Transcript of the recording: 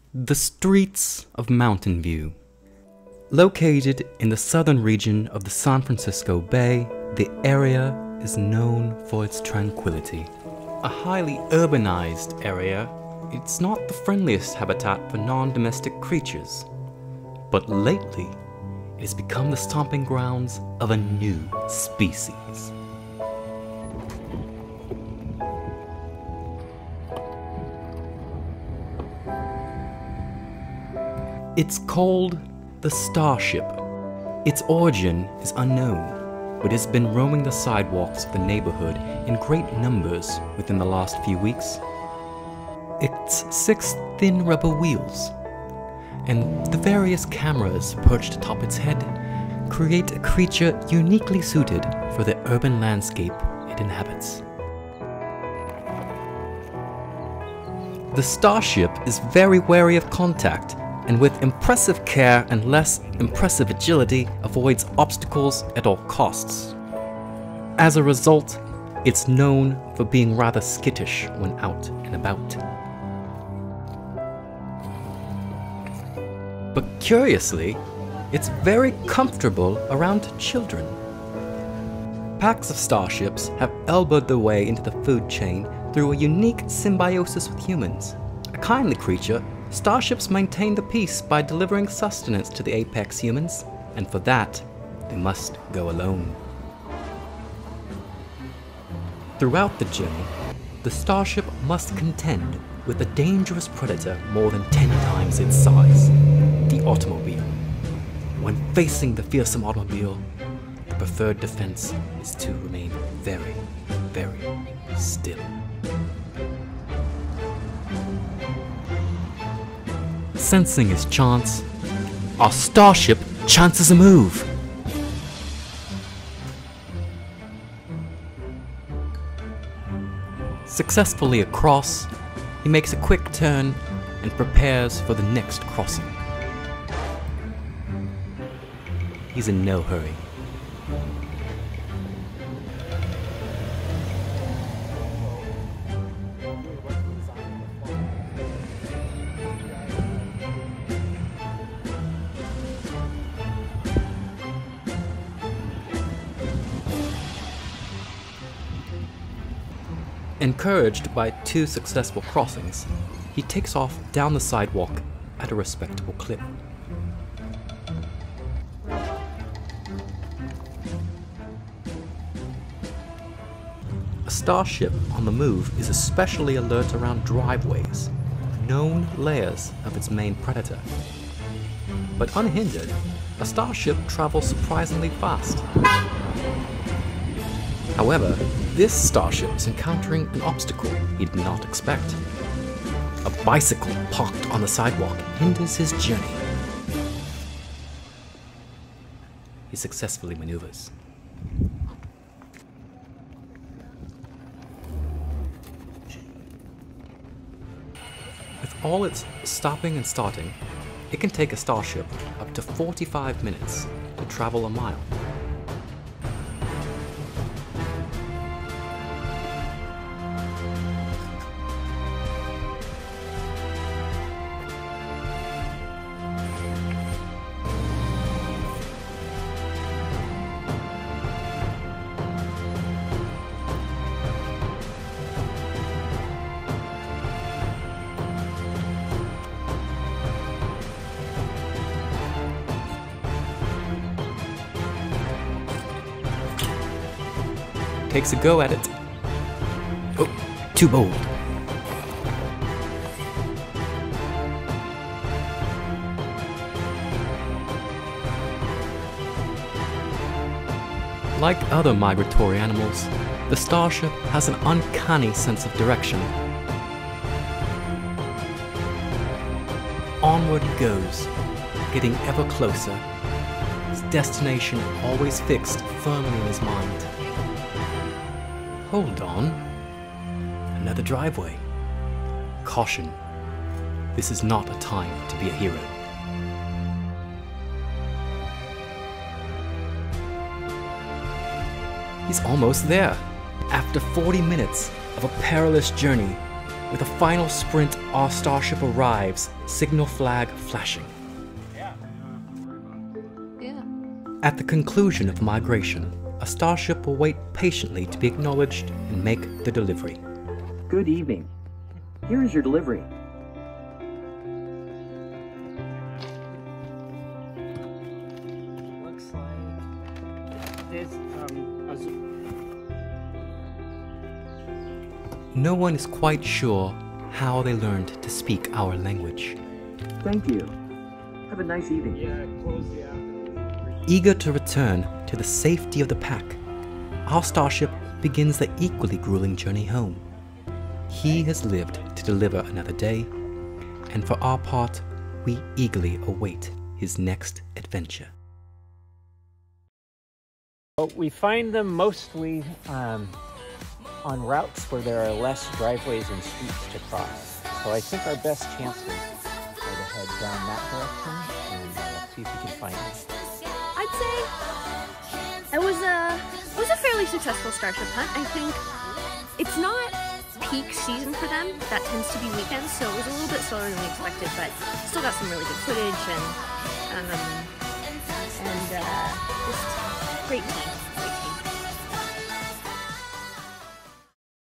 The streets of Mountain View. Located in the southern region of the San Francisco Bay, the area is known for its tranquility. A highly urbanized area, it's not the friendliest habitat for non-domestic creatures. But lately, it has become the stomping grounds of a new species. It's called the Starship. Its origin is unknown, but it's been roaming the sidewalks of the neighborhood in great numbers within the last few weeks. Its 6 thin rubber wheels and the various cameras perched atop its head create a creature uniquely suited for the urban landscape it inhabits. The Starship is very wary of contact, and with impressive care and less impressive agility avoids obstacles at all costs. As a result, it's known for being rather skittish when out and about. But curiously, it's very comfortable around children. Packs of Starships have elbowed their way into the food chain through a unique symbiosis with humans. A kindly creature, Starships maintain the peace by delivering sustenance to the apex humans, and for that, they must go alone. Throughout the journey, the Starship must contend with a dangerous predator more than 10 times its size, the automobile. When facing the fearsome automobile, the preferred defense is to remain very, very still. Sensing his chance, our Starship chances a move. Successfully across, he makes a quick turn and prepares for the next crossing. He's in no hurry. Encouraged by 2 successful crossings, he takes off down the sidewalk at a respectable clip. A Starship on the move is especially alert around driveways, known lairs of its main predator. But unhindered, a Starship travels surprisingly fast. However, this Starship is encountering an obstacle he did not expect. A bicycle parked on the sidewalk hinders his journey. He successfully maneuvers. With all its stopping and starting, it can take a Starship up to 45 minutes to travel a mile. Takes a go at it. Oh, too bold. Like other migratory animals, the Starship has an uncanny sense of direction. Onward he goes, getting ever closer, his destination always fixed firmly in his mind. Hold on. Another driveway. Caution. This is not a time to be a hero. He's almost there. After 40 minutes of a perilous journey, With a final sprint, our Starship arrives, signal flag flashing. Yeah. At the conclusion of migration, a Starship will wait patiently to be acknowledged and make the delivery. Good evening. Here is your delivery. Looks like there's No one is quite sure how they learned to speak our language. Thank you. Have a nice evening. close the app. Eager to return to the safety of the pack, our Starship begins the equally grueling journey home. He has lived to deliver another day, and for our part, we eagerly await his next adventure. Well, we find them mostly on routes where there are less driveways and streets to cross. So I think our best chances are to head down that direction and see if we can find them. I'd say it was a fairly successful Starship hunt. I think it's not peak season for them. That tends to be weekends, so it was a little bit slower than we expected, but still got some really good footage and just great team.